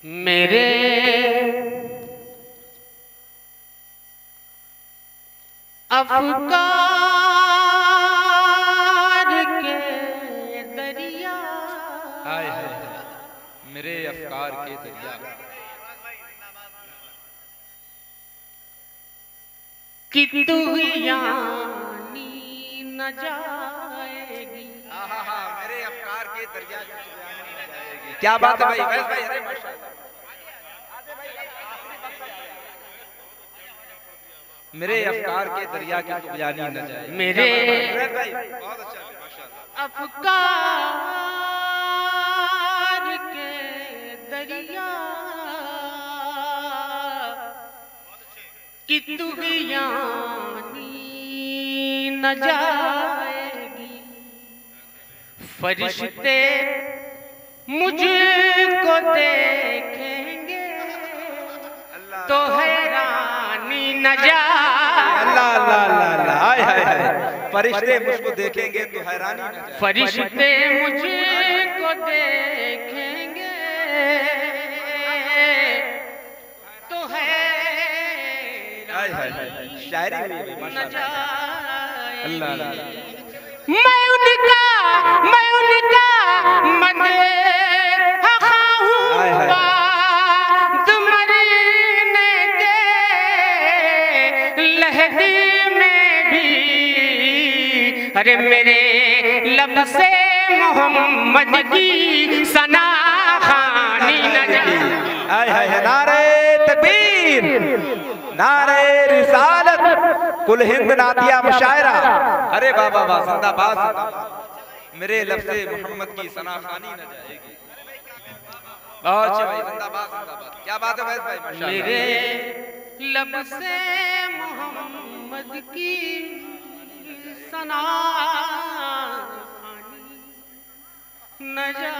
मेरे अफ़कार के दरिया, हाय हाय मेरे अफ़कार के दरिया, कि तुग़यानी न जाएगी। मेरे अफ़कार के दरिया की तुग़यानी न जाएगी। क्या बात है भाई, वैस भाई, अरे माशाअल्लाह। मेरे अफ़कार के दरिया की तुग़यानी न जाएगी। मेरे भाई बहुत अच्छा है, माशाअल्लाह। अफ़कार के दरिया कि तुग़यानी न जाएगी। फरिश्ते मुझको देखेंगे तो हैरानी न जाएगी। अल्लाह अल्लाह अल्लाह अल्लाह, हाय हाय हाय, फरिश्ते मुझको देखेंगे तो हैरानी न जाएगी। फरिश्ते मुझको देखेंगे तो हाय हाय हाय, शायरी हुई है न माशाअल्लाह। अल्लाह अल्लाह, मैं उनका हाय हाय, मरने के लहदी में भी, अरे मेरे लब से मोहम्मद की सना खानी न जाए। हाय हाय, नारे तकबीर, नारे रिसालत, कुल हिंद नादिया मुशायरा। अरे बाबा वाह, जिंदाबाद जिंदाबाद। मेरे लब से मोहम्मद की सना खानी न जाएगी। बहुत अच्छा भाई, जिंदाबाद जिंदाबाद। क्या बात है भाई, माशाअल्लाह। मेरे लब से मोहम्मद की सना न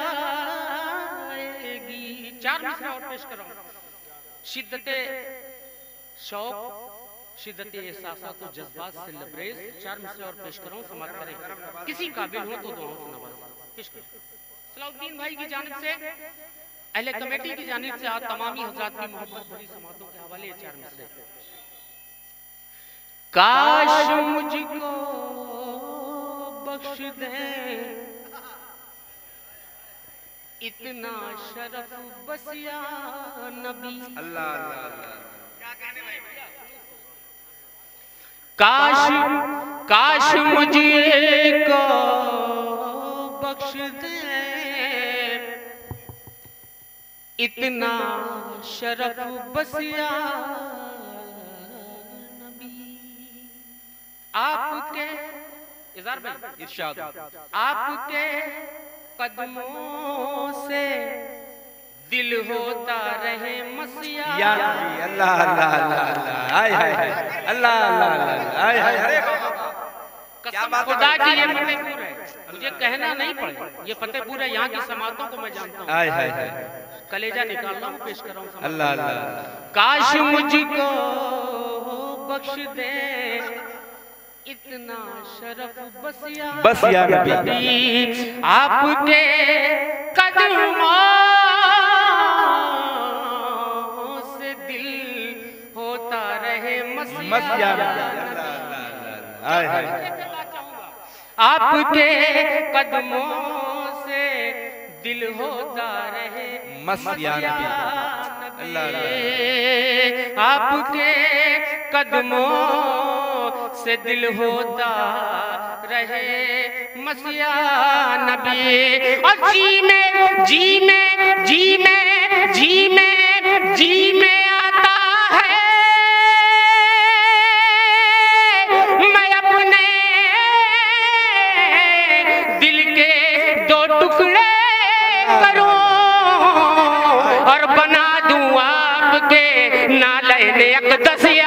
जाएगी। 4 मिसरा और पेश कर रहा हूं। शिद्दते शौक, शिद्दते एहसासात और जज्बात से लबरेज 4 मिसरा और पेश कर रहा हूं, समाप्त करें। किसी काबिल हो तो दुआओं से नवाज। पेश करें। सलाउद्दीन भाई की जानिब से, अहले कमेटी की जानिब से आज तमामी हजरात की मोहब्बत भरी समातों के हवाले 4 मिसरे। काश मुझको बख्श दे इतना शरफ बस या नबी। अल्लाह अल्लाह अल्लाह, काश मुझको बख्श दे इतना शरफ बस या नबी। आपके इज़हार भाई इरशाद, आपके कदमों से दिल होता रहे मसिया। या नबी, अल्लाह अल्लाह अल्लाह अल्लाह, हाय हाय हाय, अल्लाह अल्लाह अल्लाह, हाय हाय, अरे बाबा क्या बात है खुदा की ये फतेहपुर है, मुझे कहना नहीं पड़े, ये फतेहपुर है, यहाँ की समातों को मैं जानता हूँ। हाय हाय हाय, कलेजा निकाल रहा हूँ, पेश कर रहा हूँ। अल्लाह अल्लाह, काश मुझको बख्श दे इतना शरफ बस या नबी, आपके कदमों से दिल होता रहे मसिया नबी। हाय हाय, आपके कदमों से दिल होता रहे मसिया नबी, अल्लाह अल्लाह, आपके कदमों से दिल होता रहे मसिया नबी। और जी में आता है मैं अपने दिल के 2 टुकड़े करूं और बना दूं आपके नालैन अक़दसिया।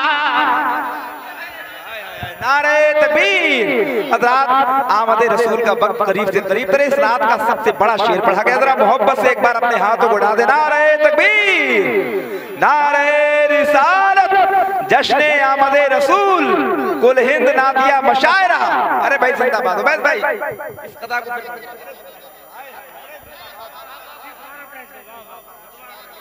नारे तकबीर। हज़रात, आमदे रसूल का वक्त करीब से करीब, तेरे इस रात का सबसे बड़ा शेर पढ़ा गया। जरा मोहब्बत से एक बार अपने हाथों को उड़ा दे। नारे तकबीर, नारे रिसालत, जश्ने आमदे रसूल, कुल हिंद नादिया मुशायरा। अरे भाई जिंदाबाद, बस भाई इस कदा को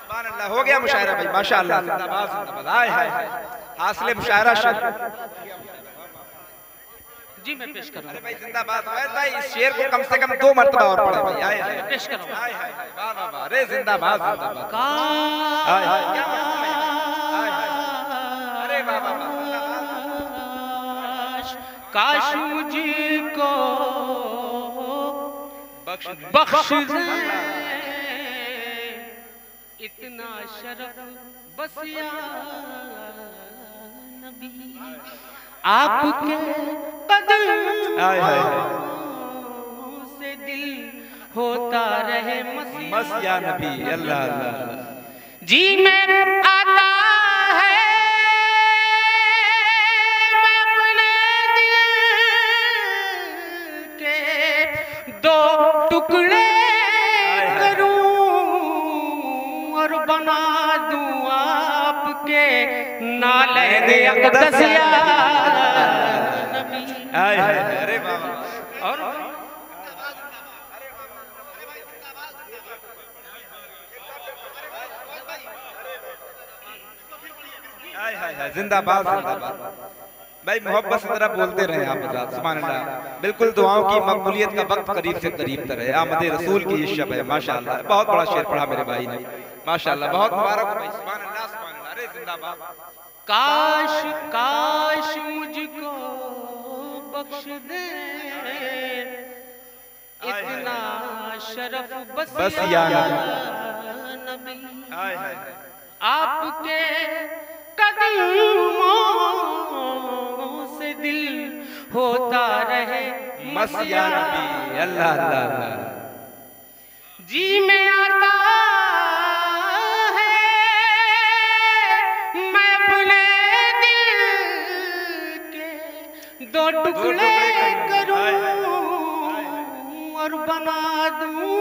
सुभान अल्लाह, हो गया मुशायरा भाई, माशाअल्लाह, जिंदाबाद जिंदाबाद। हाय हाय हासिल मुशायरा शेर। जी मैं पेश कर रहा हूँ। भाई जिंदाबाद भाई, इस शेर को कम से कम 2 मरतबा और पढ़े भाई। हाय हाय पेश कर रहा हूँ। हाय हाय वाह वाह वाह, अरे जिंदाबाद जिंदाबाद। हाय हाय क्या मरतबा है, हाय हाय, अरे वाह वाह वाह, काश मुझको बख्श दे इतना शरफ बस या नबी, आपके कदमों से दिल होता रहे मस या नबी। अल्लाह अल्लाह, जी में आता है मैं अपने दिल के 2 टुकड़े करूं और बना दूं आपके नाले अक़दस या नबी। हाय हाय, अरे वाह वाह, और हाय हाय हाय, जिंदाबाद जिंदाबाद भाई। मोहब्बत से जरा बोलते रहे आप हज़रात, सुभान अल्लाह। बिल्कुल दुआओं की मकबूलियत का वक्त करीब से करीब तर है। आमद रसूल की ये शब है, माशाअल्लाह। बहुत बड़ा शेर पढ़ा मेरे भाई ने, माशाअल्लाह, बहुत मुबारक भाई, सुभान अल्लाह सुभान अल्लाह। अरे जिंदाबाद। काश काश मुझको बख्श दे इतना शरफ बस या नबी, हाय हाय, आपके कदमों से दिल होता रहे मस या नबी। अल्लाह अल्लाह अल्लाह, जी में आता है मैं अपने दिल के 2 टुकड़े करूं और बना दूं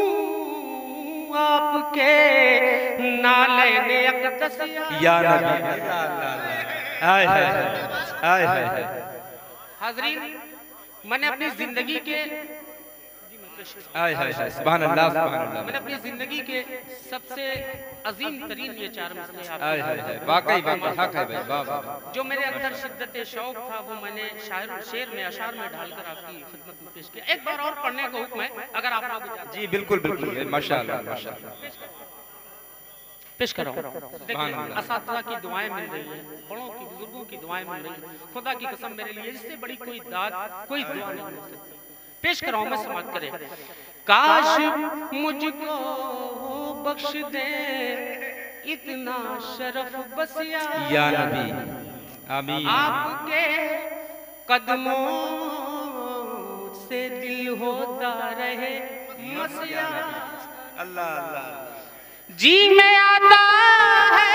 आपके नाले अक़दस या नबी। अल्लाह अल्लाह, हाय हाय हाय हाय। हाज़रीन, मैंने अपनी जिंदगी के हाय हाय हाय, सुभान अल्लाह सुभान अल्लाह। मैंने अपनी जिंदगी के सबसे अजीम तरीन ये 4 मसले हाय हाय हाय, वाकई वाकई हक है भाई, वाह वाह। जो मेरे अंदर शिद्दत शौक था वो मैंने शेर में अशार में ढालकर आपकी खिदमत में पेश किया। एक बार और पढ़ने का हुक्म है, अगर आप लोग जी बिल्कुल बिल्कुल, माशाअल्लाह माशाअल्लाह। पेश कर रहा हूँ। देखिए, असातिज़ा की दुआएं मिल रही हैं, बड़ों की बुजुर्गों की दुआएं मिल रही हैं। खुदा की कसम मेरे लिए इससे बड़ी कोई दाद कोई दुआ नहीं हो सकती। पेश कर रहा हूँ मैं, समाप्त करें। काश मुझको बख्श दे इतना शरफ बस या नबी, आमीन। आपके कदमों से दिल होता रहे मसिया। अल्लाह अल्लाह, जी में आता है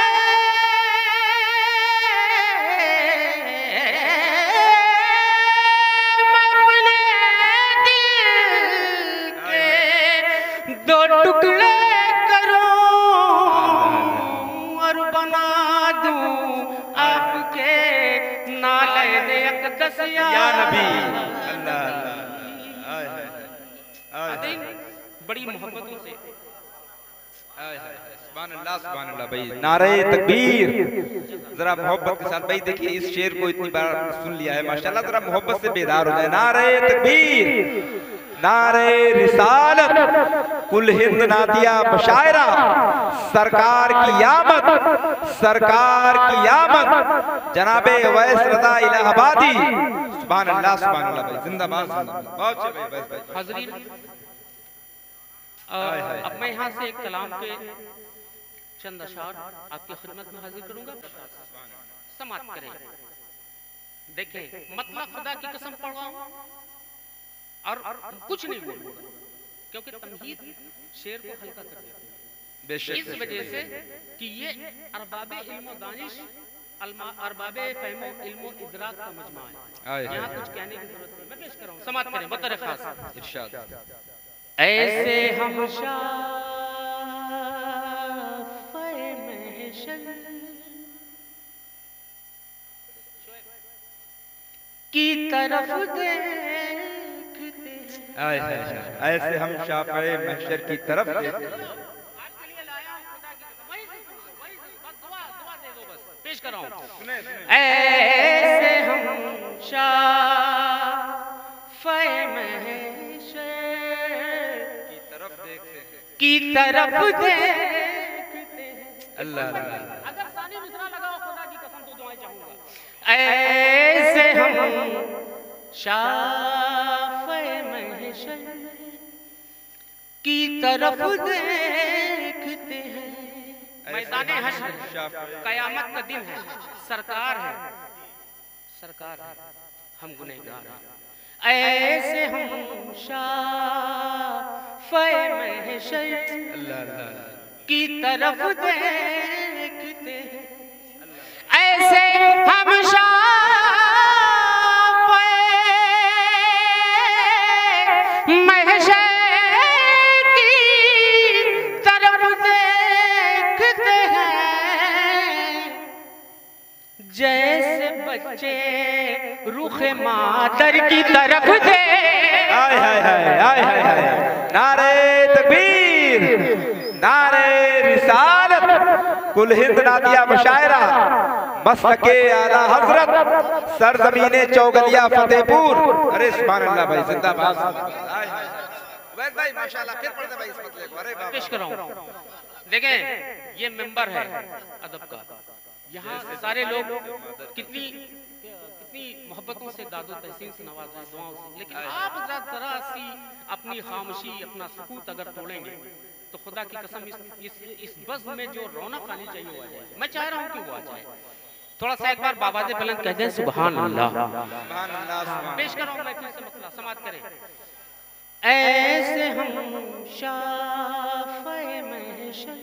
मैं अपने दिल के 2 टुकड़े करूं और बना दूं आपके नाले अक़दस या नबी। अल्लाह अल्लाह, बड़ी मोहब्बतों से सुभान अल्लाह सुभान अल्लाह भाई। नारे तकबीर, जरा मोहब्बत के साथ भाई। देखिए इस शेर को इतनी बार सुन लिया है माशाल्लाह, जरा मोहब्बत से बेदार हो जाए। नारे तकबीर, नारे रिसालत, कुल हिंद नादिया बशायरा, सरकार की आमद, सरकार की आमद, जनाबे अवैस रज़ा इलाहाबादी। सुभान अल्लाह भाई, जिंदाबाद जिंदाबाद। बहुत अच्छे भाई, बस भाई। हाज़रीन, अब मैं यहाँ से एक कलाम के चंद अशार आपकी खिदमत में हाजिर करूंगा, समाप्त करें। देखें, मतलब खुदा की कसम पढ़ रहा हूं और कुछ नहीं बोलूंगा, क्योंकि तमहीद शेर को हल्का कर देती है। इस वजह से कि ये अरबाबे इल्म दानिश, अरबाबे फहमो इल्म इदराक का मजमा है। यहाँ कुछ कहने की जरूरत नहीं, मैं पेश कर रहा हूँ, समाप्त करें। बतौर खास इरशाद। ऐसे हम शाफ़े महशर की तरफ देखते हैं, ऐसे हम शाफ़े महशर की तरफ देखते हैं। ऐसे हम शाफ़े महशर की तरफ देखते हैं। अल्लाह अगर सानी मिसरा लगाओ खुदा की कसम तो दुआएं चाहूंगा। ऐसे हम शाफ़े महशर की तरफ देखते हैं। मैदाने हश्र कयामत का दिन है, सरकार है, सरकार है, हम गुनहगार हैं। ऐसे हम शाफ़े महशर की तरफ देखते हैं। ऐसे हम शाफ़े महशर की तरफ देखते हैं। जैसे बच्चे रुखे मादर की तरफ दे। हाय हाय हाय हाय हाय हाय, नारे तकबीर, नारे रिसालत, कुल हिंद नादिया मुशायरा, मसलके आला हजरत, सरजमीने चौगलिया फतेहपुर। अरे सुभान अल्लाह भाई, जिंदाबाद। उबैद भाई माशाल्लाह, फिर पढ़ते भाई इस मतले को। अरे बाबा पेश कर रहा हूं, देखें ये मेंबर है अदब का। यहाँ सारे लोग कितनी मोहब्बतों से दादो तहसीन से नवाज रहे, दुआओं से, लेकिन आप जरा सी अपनी खामोशी, अपना सुकूत अगर तोड़ेंगे तो खुदा की कसम इस बज़्म में जो रौनक आनी चाहिए वो आ जाएगी। मैं चाह रहा हूँ कि वो आ जाए। थोड़ा सा एक बार बाबा से बुलंद कह दें सुभान अल्लाह। पेश कर रहा हूँ मैं फिर से मसला समाअत करें। ऐसे हम शाफ़े महशर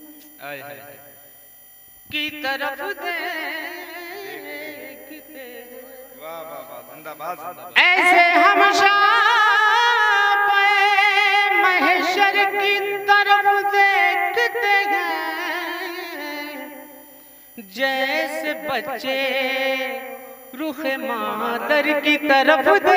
की तरफ देखते, वाह वाह वाह, जिंदाबाद जिंदाबाद। ऐसे हम शाफ़े महशर की तरफ देखते हैं। जैसे बच्चे रुखे मादर की तरफ दे।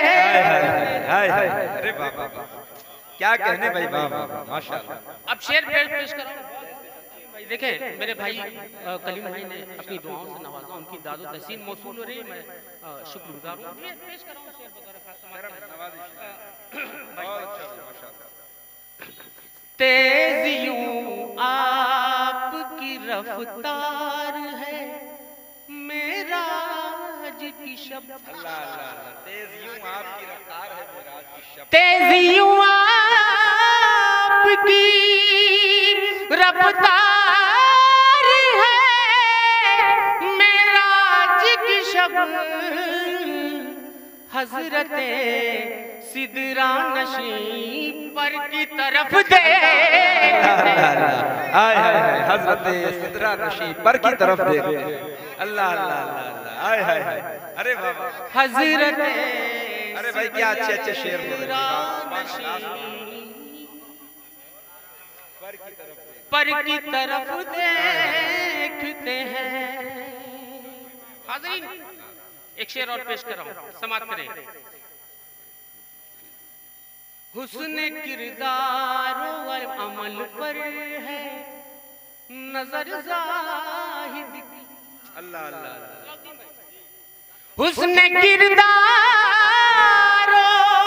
अरे बाबा क्या कहने भाई, बाबा माशाल्लाह। अब शेर पेश करो भाई। देखें मेरे भाई कलीम भाई ने अपनी दुआओं से नवाजा, उनकी दादो तहसीन मौसूल हो रही है, मैं शुक्रगुजार हूँ। पेश कर रहा हूँ शेर बतौर खास। तेजियों आपकी रफ्तार है मेराज की शब। अल्लाह अल्लाह, तेजियों आपकी रफ्तार है मेराज की शब। तेजियों आपकी रफ्तार है मेराज की शब। हजरते सिदरा नशीं पर की तरफ दे। हाय हाय हाय, हजरते सिदरा नशीं पर की तरफ देख। अल्लाह अल्लाह अल्लाह, हाय हाय हाय। अरे बाबा हजरते, अरे भाई क्या अच्छे अच्छे शेर बोल रहे हैं। पर की तरफ देखते हैं। हाज़रीन एक शेर और पेश कर रहा हूं, समाअत करें। हुस्न किरदारो अमल पर है नजर ज़ाहिद की। अल्लाह अल्लाह, हुस्न किरदारो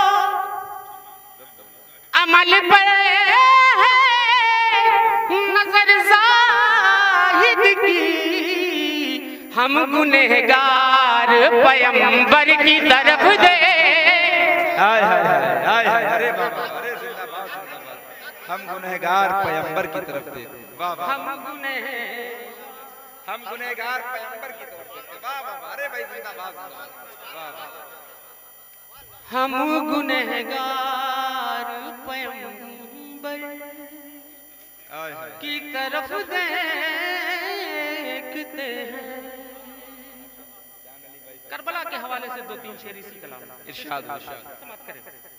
अमल पर है नजर ज़ाहिद की। हम गुनहगार पैगंबर की तरफ दे। हाय हाय हाय हाय, अरे बाबा, अरे जिंदाबाद जिंदाबाद। हम गुनहगार पैगंबर की तरफ दे। वाह वाह, हम गुनहगार पैगंबर की तरफ देखते। वाह वाह, अरे भाई जिंदाबाद जिंदाबाद। वाह वाह, हम गुनहगार पैगंबर की तरफ देखते हैं। करबला के हवाले से दो तीन शेर इसी कलाम इरशाद इरशाद समाअत करें।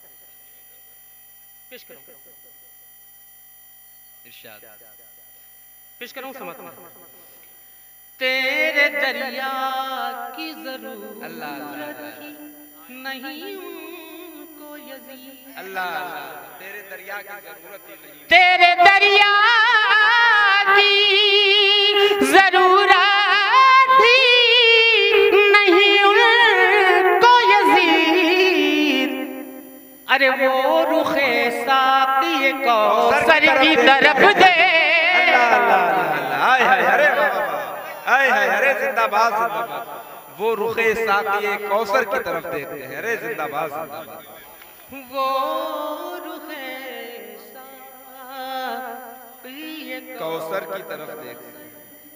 पेश करो इरशाद पेश करूं समाअत में। तेरे दरिया की जरूरत नहीं उनको यजीद। अल्लाह अल्लाह, तेरे दरिया की जरूरत ही नहीं। तेरे दरिया की जरूरत ही अरे वो रुखे साक़ी कौसर की तरफ दे। अरे अरे जिंदाबाद जिंदाबाद। वो रुखे साक़ी कौसर की तरफ देखते हैं। अरे जिंदाबाद जिंदाबाद। वो रुखे साक़ी कौसर की तरफ देखते हैं,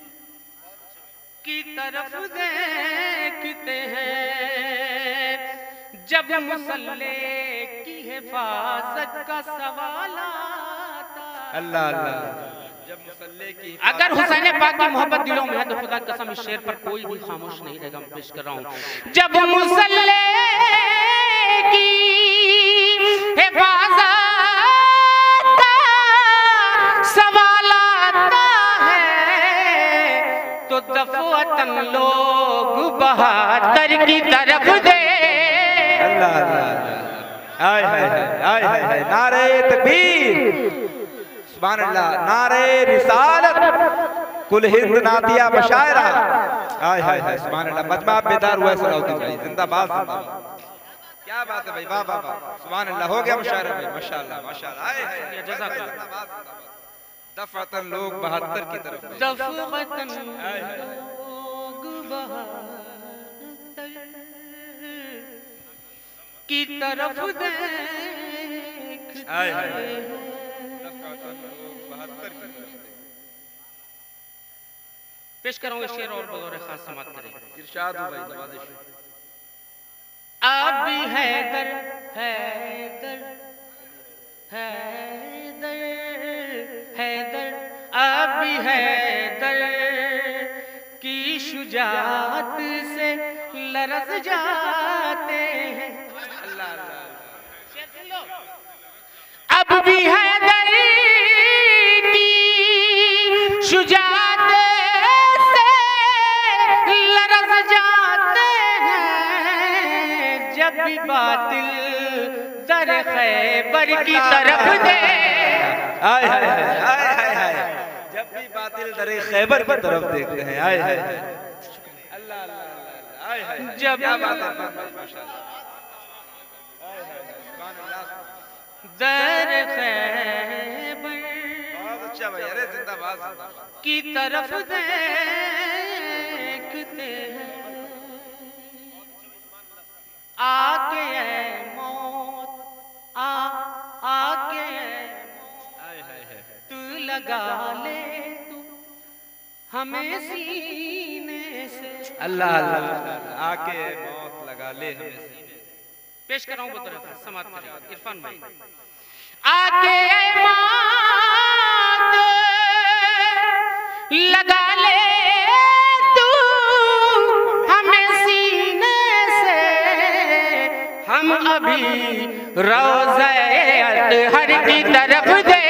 की तरफ देखते हैं। जब मुसल्ले की हिफाजत का सवाल आता। अल्लाह अल्लाह। जब मुसल्ले की अगर हुसैन पाक की मोहब्बत दिलों में है तो खुदा कसम इस शेर पर कोई भी खामोश नहीं रहेगा। मैं पेश कर रहा हूं। जब मुसल्ले की हिफाजत का सवाल आता है तो दफवतन लोग बहादुर की तरफ दे। अल्लाह अल्लाह। हाय हाय हाय हाय हाय। नारे तकबीर, सुभान अल्लाह। नारे रिसालत, कुल हिंद नातिया मशायरा। हाय हाय हाय, सुभान अल्लाह। मजमा बेदार हुआ सलाउद्दीन भाई, जिंदाबाद जिंदाबाद। क्या बात है भाई, वाह वाह वाह, सुभान अल्लाह। हो गया मुशायरा भाई, माशाअल्लाह माशाअल्लाह। हाय हाय, जज़ाकल्लाह। दफअतन लोग बहादुर की तरफ, दफअतन लोग बहादुर की तरफ देखते हैं। पेश करूंगा शेर और बगौर खास समात करें। इरशाद हो भाई, नवाज़िश। अब भी हैदर हैदर हैदर हैदर, अब भी हैदर की शुजाअत से लरज़ जाते हैं। अल्लाह अल्लाह। अब भी हैदर की शुजाअत से लरज़ जाते हैं। जब भी बातिल दर खैबर की तरफ दे। हाय हाय हाय हाय हाय। जब भी बातिल दर खैबर की तरफ देखते हैं। हाय हाय हाय। अल्लाह अल्लाह अल्लाह। हाय हाय। जब क्या बात है माशाअल्लाह। हाय हाय सुभान अल्लाह। दर खैबर बहुत अच्छा भाई। अरे जिंदाबाद जिंदाबाद। की तरफ देखते हैं। आके ऐ मौत आके तू लगा ले तू हमें सीने से। अल्लाह अल्लाह। आके मौत लगा ले हमें सीने से। पेश कर रहा हूँ बतौर समात करें इरफान भाई। आके मौत लगा ले तू हमें सीने से। हम अभी रोज़े अतहर की तरफ दे।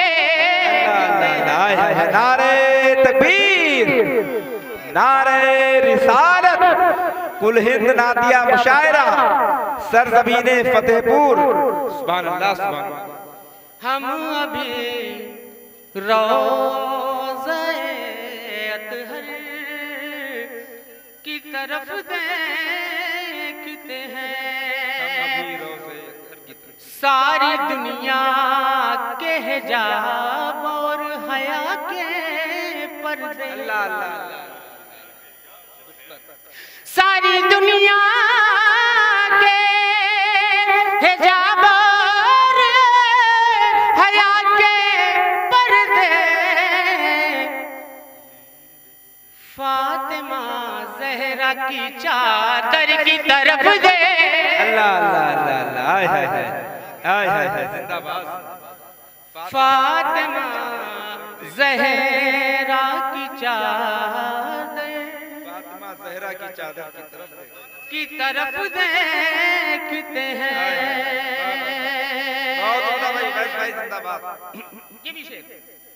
नारे तकबीर, नारे रिसालत, कुल हिंद नातिया मुशायरा, सरज़मीने फतेहपुर। सुभान अल्लाह सुभान अल्लाह। हम अभी रोज़े अतहर की तरफ देखते हैं। सारी दुनिया के हिजाब और हया के पर्दे। अल्लाह अल्लाह। सारी दुनिया के हिजाब और हया के पर्दे फातिमा ज़हरा की चादर की तरफ दे। अल्लाह अल्लाह अल्लाह। हाय हाय हाय हाय हाय। जिंदाबाद। फातिमा ज़हरा की चादर, फातिमा ज़हरा की चादर की तरफ देखते हैं। भाई जिंदाबाद। ये भी शेर।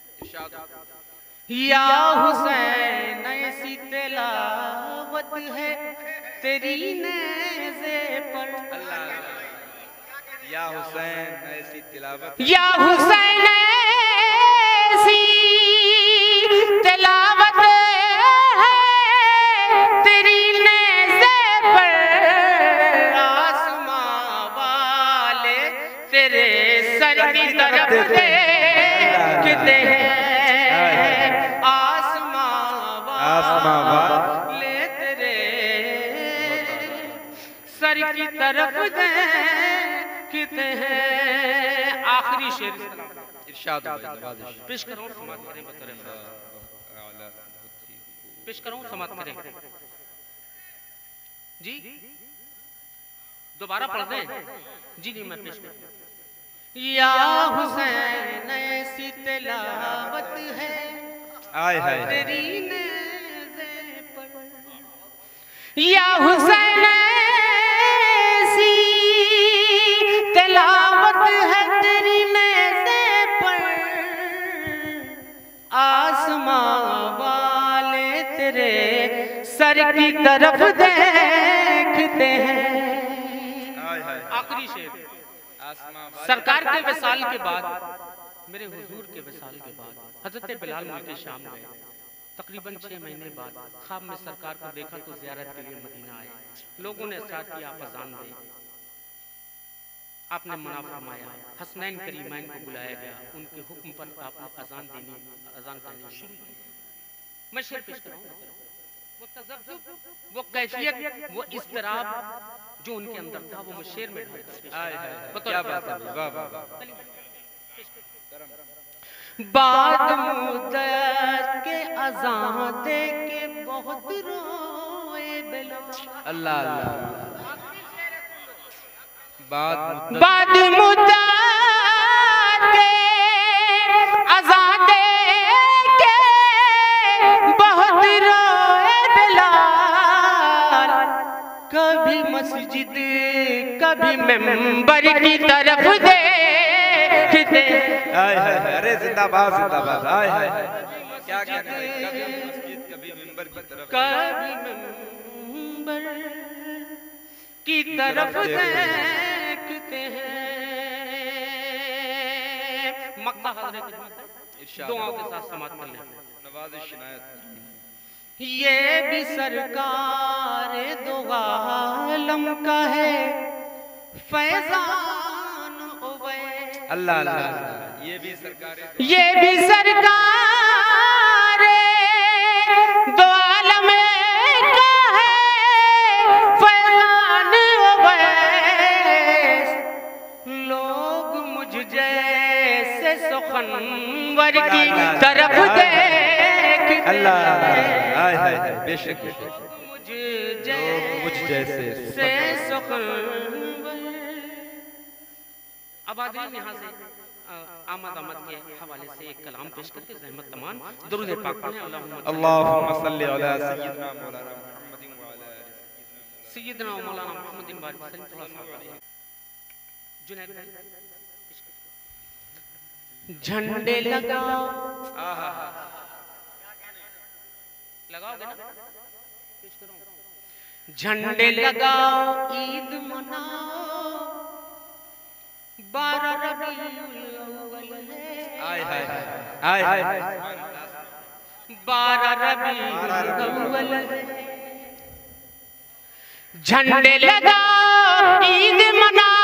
या हुसैन ऐसी तिलावत है तेरी नेज़े पर। या हुसैन ऐसी तिलावत, या हुसैन ऐसी तिलावत है तेरी नेज़े पर। आसमां वाले तेरे सर की तरफ देखते हैं आसमां वाले तेरे सर की तरफ देखते हैं। आखिरी शेर इरशाद पेश करो, समाप्त करें, पेश करो, समाप्त करें जी। दोबारा पढ़ दें जी। नहीं मैं पेश करूं। या हुसैन ऐसी तिलावत है तेरी नेज़े पर, या हुसैन ऐसी तिलावत है तेरी नेज़े पर, आसमां वाले तेरे सर की तरफ देखते हैं। आखिरी शेर। सरकार के विसाल के बाद, मेरे हुजूर के विसाल के बाद हजरत बिलाल मुल्के शाम गए। तकरीबन 6 महीने बाद ख्वाब में सरकार को देखा तो ज़ियारत के लिए मदीना आए। लोगों ने इरशाद किया आप अज़ान दें। आपने मना फरमाया। हसनैन करीमैन को बुलाया गया, उनके हुक्म पर आपने अज़ान करनी शुरू की। मैं शेर पेश कर रहा हूं। वो तज़ब्जुब, वो कैफियत, वो इज़्तिराब जो उनके अंदर था, वो मैं शेर में ढाल कर क्या बात है। वाह वाह। बाद मुद्दत के अज़ान दे के बहुत रोए बिलाल। अल्लाह अल्लाह। बाद मुद्दत के अज़ान दे के बहुत रोए बिलाल। कभी मस्जिद कभी मेंबर की तरफ देखते। अरे जिंदाबाद जिंदाबाद। हाय हाय क्या कहना है। कभी मस्जिद कभी मेंबर की तरफ, कभी मेंबर की तरफ देखते हैं। मक्ता हज़रत दुआओं के साथ समाप्त कर लें। नवाज़िश इनायत। ये भी सरकार दो आलम का है फैज़ान उवैस। अल्लाह अल्लाह। ये भी सरकार दो आलम का है फैज़ान उवैस। लोग मुझ जैसे सुखनवर की तरफ देखते। अल्लाह हाय हाय बेशक मुझ जैसे सुखनवर। अब आदमी यहाँ से आमद के हवाले से एक कलाम पेश करके ज़हमत तमाम दुरूद पाक पढ़ें। अल्लाहुम्मा सल्ली अला सय्यिदना मौलाना मुहम्मदिन व अला सय्यिदना मौलाना मुहम्मदिन बारिक वसल्लम। थोड़ा सा जुनैद झंडे लगाओ। लगाओगे ना? पेश करो। झंडे लगाओ ईद मनाओ 12 रबीउल अव्वल है। हाय हाय हाय हाय 12 रबीउल अव्वल है। झंडे लगाओ ईद मनाओ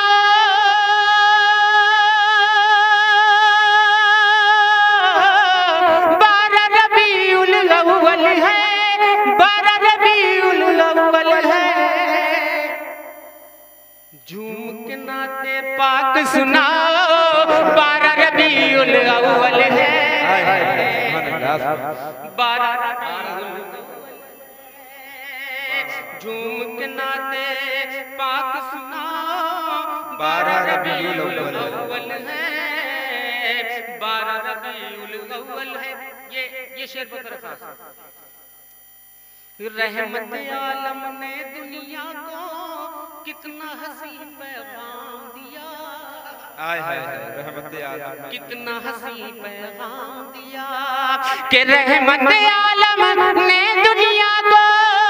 12 रबीउल अव्वल है। 12 रबीउल अव्वल है। झूम के नाते पाक सुनाओ 12 रबीउल अव्वल है। 12 रबीउल झूम के नाते पाक सुनाओ 12 रबीउल अव्वल है। 12 रबीउल अव्वल है। ये शेर बता रहा था। रहमत आलम ने दुनिया को कितना हसी पैगाम दिया। हाय हाय रहमत आलम कितना हसी पैगाम दिया कि रहमत आलम ने दुनिया को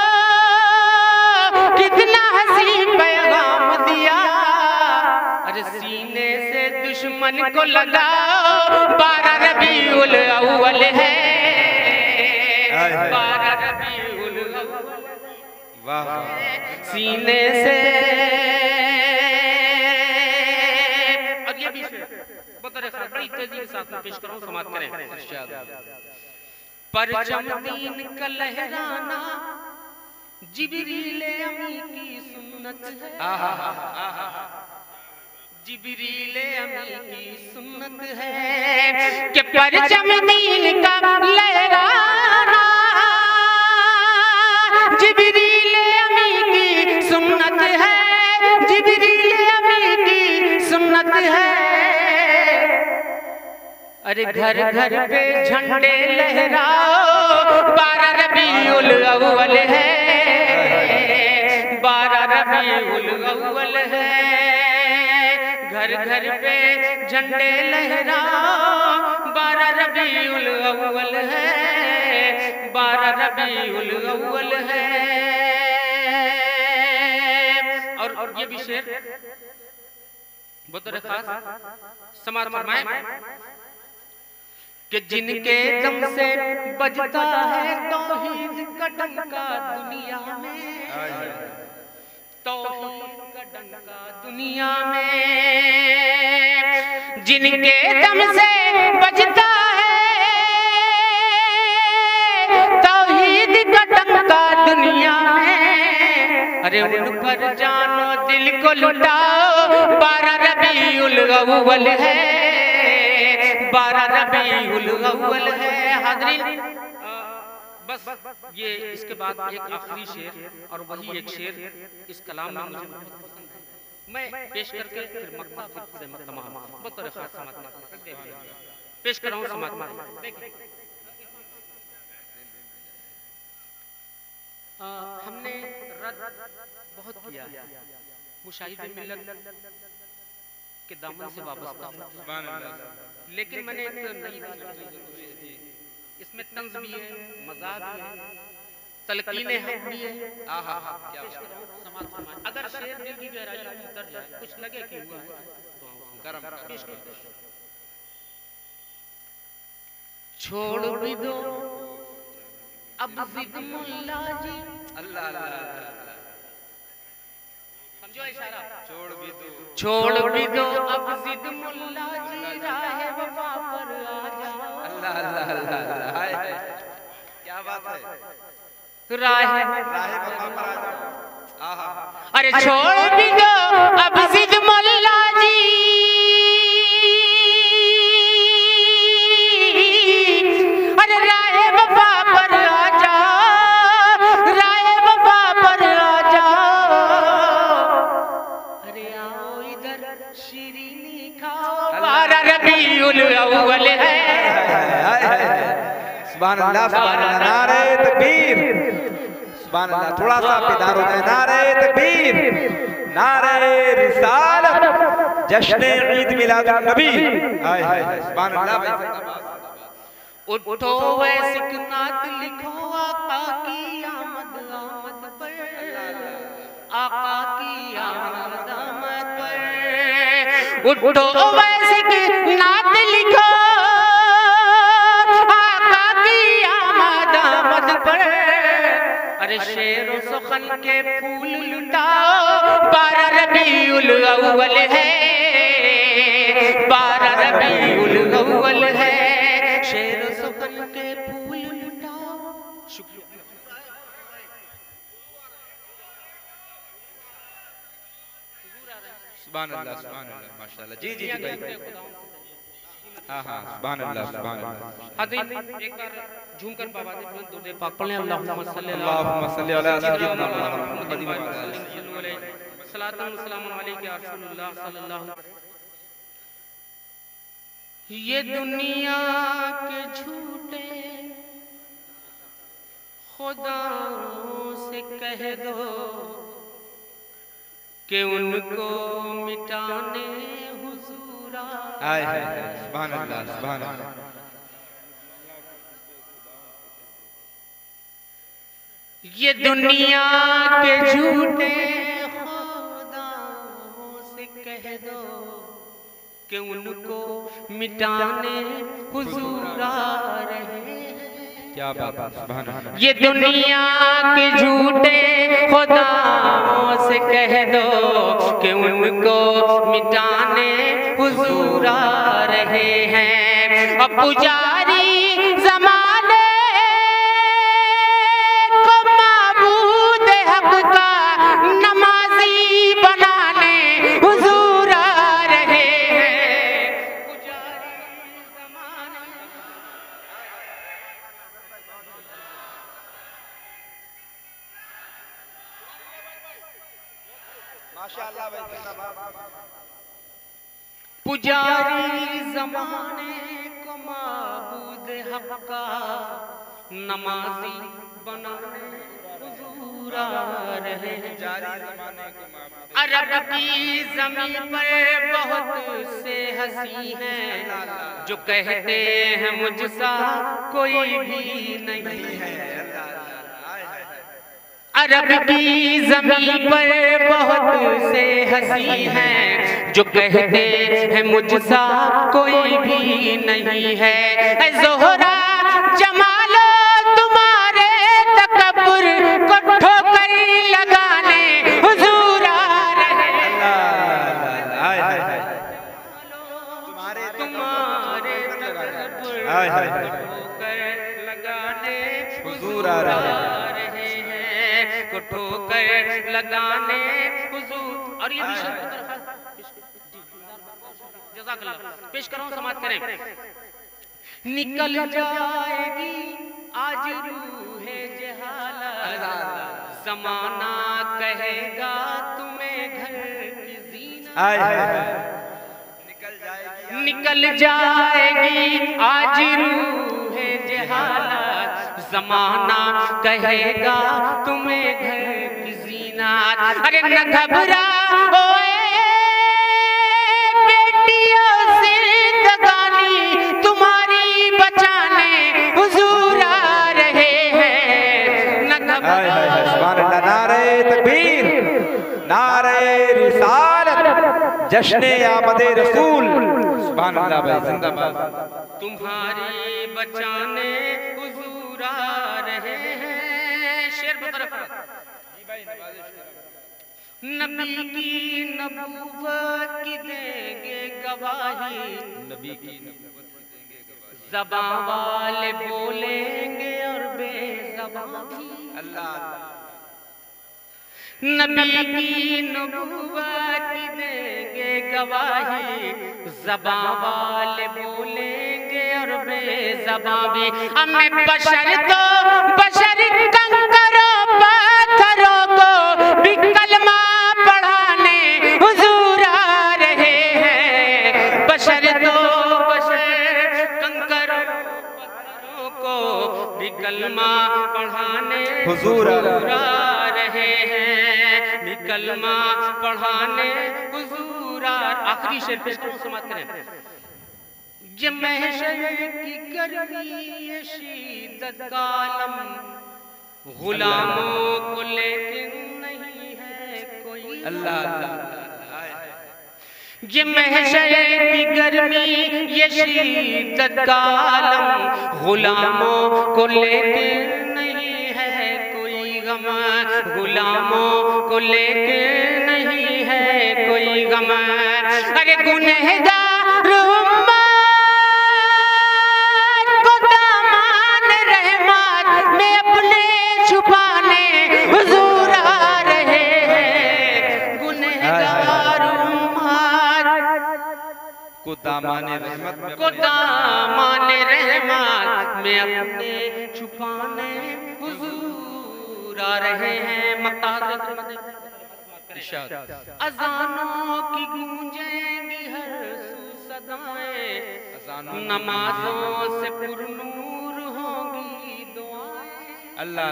कितना हसी पैगाम दिया। अरे सीने से दुश्मन को लगाओ 12 रबीउल अव्वल है। 12 रबीउल अव्वल। वाह सीने से। और बतौर खास बड़ी तेजी के साथ पेश करूं, समाप्त करें। परचम दीन का लहराना जिब्रील अमी की सुन्नत है, जिब्रील अमी की सुन्नत है कि परचम दीन का लहराना जिब्रील अमी की सुन्नत है, जिब्रील अमी की सुन्नत है। अरे घर घर पे झंडे लहराओ, 12 रबीउल अव्वल है, 12 रबीउल अव्वल है। घर घर पे झंडे लहराओ, 12 रबीउल अव्वल है, 12 रबीउल अव्वल है। और ये भी शेर बतौर खास समाप्त फरमाएं कि जिनके दम से बजता है तौहीद का डंका दुनिया में, तौहीद का डंका दुनिया में, जिनके दम से बजता है तौहीद का डंका दुनिया में, अरे उन पर जानो दिल को लुटाओ, 12 रबीउल अव्वल है, 12 रबीउल अव्वल है। हाज़रीन, बस ये इसके बाद एक आखिरी शेर और वही एक शेर इस कलाम में मुझे बहुत पसंद है, मैं पेश करके फिर मक्ता फिर से तमाम बतौर खास समाप्त पेश कर रहा हूं। समाप्त देखिए, हमने रद्द बहुत किया है, मुशाहिदे मिल्लत के दामन से वाबस्ता, लेकिन मैंने एक नई इसमें तंज भी है, मजाक भी है, तलकीने हक भी है। क्या बात। अगर शेर दिल की गहराई में उतर जाए, कुछ लगे कि हुआ है तो करम पेश कर। छोड़ भी दो अब जिद मुल्ला जी, अल्लाह अल्लाह, समझो इशारा, छोड़ भी दो अब जिद मुल्ला जी, राह वफा पर आ जाओ, अल्लाह अल्लाह अल्लाह, क्या बात है, राह वफा पर आ जाओ। अरे छोड़ भी दो अब जिद मुल्ला जी, अरे राह वफा पर आ जाओ, राह वफा पर आ जाओ, अरे आओ इधर शीरीनी खाओ, 12 रबीउल अव्वल है। सुभान अल्लाह, सुभान अल्लाह, नारे तकबीर, सुभान अल्लाह। थोड़ा सा बेदार हो जाए, नारे तकबीर, नारे रिसालत, जश्न ईद मिलादुन नबी, हाय हाय, सुभान अल्लाह भाई। उठो वैसिक नात लिखो आका की आमद आमद पर, आका की आमद आमद पर, उठो वैसिक नात लिखो आका की आमद आमद पर। अरे शेरो सुखन के फूल लुटाओ, 12 रबीउल अव्वल है, 12 रबीउल अव्वल है। शेर सुखन के फूल लुटाओ। शुक्रिया। सुभान अल्लाह, सुभान अल्लाह, माशाअल्लाह। जी जी जी भाई, हाँ हाँ, सुभान अल्लाह, सुभान अल्लाह। हाज़रीन, एक बार झूमकर बाबादे बुलंद दुरूद पाक पढ़ें, अल्लाहुम्मा सल्ली अला सय्यिदना मुहम्मद व अलैहि सलातन व सलामुन अलैका या रसूलुल्लाह सल्लल्लाहु। ये दुनिया के झूठे खुदाओं से कह दो कि उनको मिटाने हुजूर आए। सुभान अल्लाह, सुभान अल्लाह। ये दुनिया के झूठे खुदाओं से कह दो कि उनको मिटाने हुजूर आ रहे हैं। क्या बात है, सुभान अल्लाह। ये दुनिया के झूठे खुदाओं से कह दो कि उनको मिटाने हुजूर आ रहे हैं। अब पुजारी ज़माने को माबूद हक का नमाजी बनाने हुजूर आ रहे हैं। पुजारी ज़माने माशाअल्लाह भाई, पुजारी ज़माने को माबूद हक का नमाजी बनाने हुजूर आ रहे हैं। अरब की ज़मीन पर बहुत से हंसी हैं जो कहते हैं मुझसा कोई भी नहीं है। अरब की ज़मीन पर बहुत से हंसी हैं जो कहते हैं मुझसा कोई भी नहीं है। ज़ोहरा जमालो तुम्हारे तकब्बुर को ठोकर लगाने हुजूर आ रहे हैं। तुम्हारे तकब्बुर को ठोकर लगाने हुजूर आ रहे हैं, को ठोकर लगाने हुजूर। और ये पेश करो, समाप्त करें। निकल जाएगी आज रूहे जहालत, ज़माना कहेगा तुम्हें घर की ज़ीनत। निकल जाएगी आज रूहे जहालत, ज़माना कहेगा तुम्हें घर की ज़ीनत। अरे न घबराओ बेटियों, ज़िंदगानी तुम्हारी बचाने हुजूर आ रहे हैं। न घबराओ। सुभान अल्लाह। नारे तकबीर, नारे रिसालत, जश्ने आमदे रसूल। सुभान अल्लाह भाई, जिंदाबाद। तुम्हारी बचाने हुजूर आ रहे हैं। शेर बतरफ नबी की नबूवत की देंगे गवाही, नबी की नबूवत की देंगे गवाही, ज़बां वाले बोलेंगे और बेज़बां भी। अल्लाह। नबी की नबूवत की देंगे गवाही, ज़बां वाले बोलेंगे और बेज़बां भी। हमें बशर तो बशर कंकरों पत्थरों को भी कलमा पढ़ाने हुजूर आ रहे हैं। बशर तो बशर कंकरों पत्थरों को भी कलमा पढ़ाने हुजूर आ रहे हैं। कलमा पढ़ाने हुजूर। आखिरी शेर पेश करो, समाप्त करें। ये महशर की गर्मी, ये शिद्दत का आलम, गुलामों को लेकिन नहीं है कोई। अल्लाह। ये महशर की गर्मी, ये शिद्दत का आलम, गुलामों को लेकिन नहीं है कोई गम। गुलामों को लेके नहीं है कोई गम। अरे गुनहगार उम्मत को दामन रहमत में अपने छुपाने हुजूर आ रहे हैं। गुनहगार उम्मत को दामाने रहमत में अपने छुपाने हुजूर आ रहे हैं। अज़ानों की गूंजेंगी हर सू सदाएं, नमाजों से पुरनूर होंगी दुआएं। अल्लाह।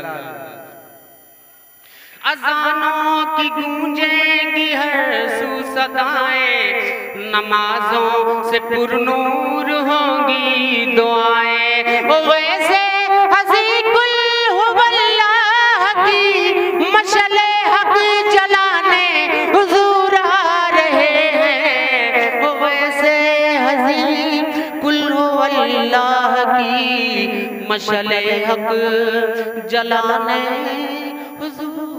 अज़ानों की गूंजेंगी हर सू सदाएं, नमाजों से पुरनूर होंगी दुआएं। वैसे हसी कुल हुवल्लाह की मशले हक जलाने हुजूर आ रहे हैं। वैसे हसी कुल अल्लाह की मशले हक जलाने हुजूर